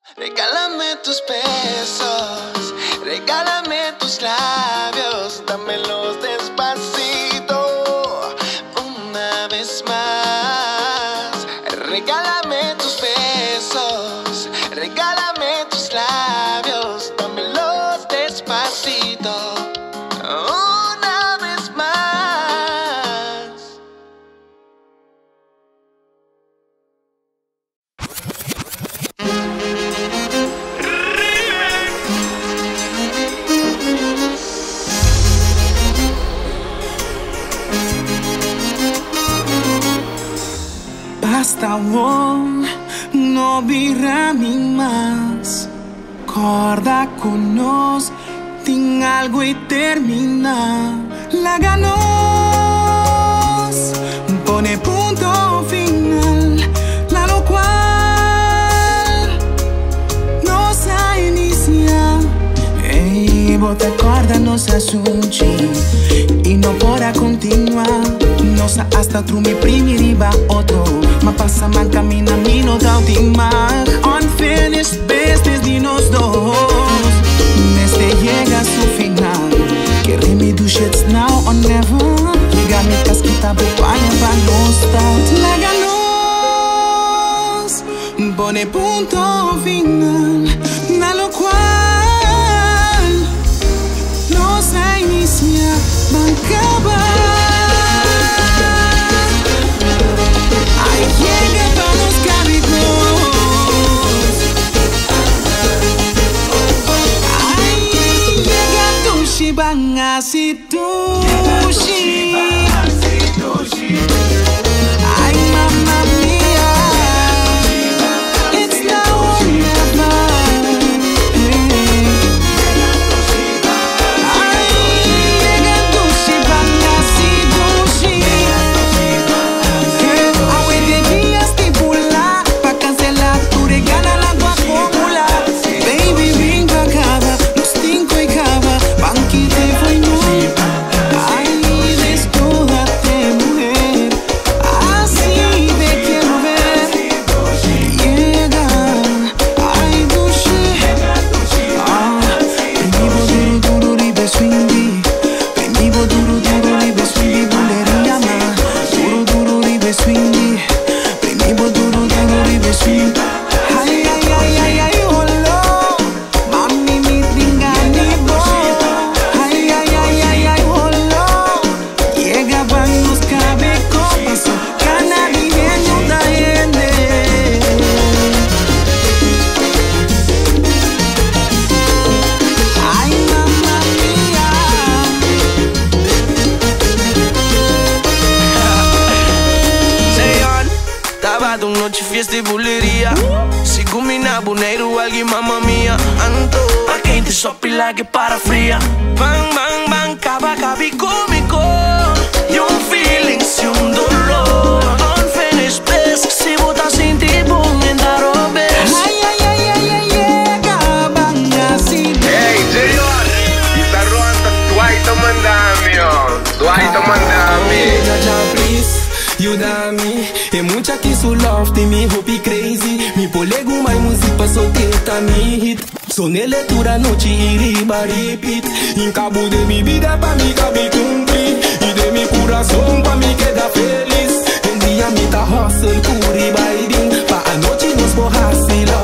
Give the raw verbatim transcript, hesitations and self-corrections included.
Regálame tus besos, regálame tus labios, dámelos despacito, una vez más. Regálame tus besos, regálame tus labios, dámelos despacito, una vez más. Basta, wow, no virami mais. Corda conosco, tem algo e termina. Láganos, pone punto final, la lo cual nos inicia. Ei, bota corda nossa assunto e não bora continuar. Nossa hasta tu me primiriba outro, mas passa man camina mi no doubt imag. Unfinished business de nós dois, neste llega a su final. Queremos do shit now or never. Liga mi casquita bupanha pra nós start. Láganos, pone punto final, na lo cual nos inicia, bancaba. Llega para los cabicos. Ay, llega Tushi, van así Tushi. Ay, mamma mía, it's now or never. Ay, llega Tushi, van así Tushi. Fiesta e buleria, sigo mina boneiro, alguém mamma mia. Ando a quente só pila que para fria. Bang bang bang, cava cabi cômico. E um feeling se um dolor. Unfinished business, se botar sem tipo em darobes. Ay ay ay ay ay, llega banga assim. Hey Junior, está rolando tu aí tomandami, tu aí tomandami. You da me, e mucha que su love tem me hope crazy. Me polego mais música solteira me hit. Sonele tura noite iriba repeat. Em cabo de mi vida pra mi cabe cumprir. E de mi coração pra mi queda feliz. Em dia mi ta hustle curi baiding. Pa a noite nos borrasse lá.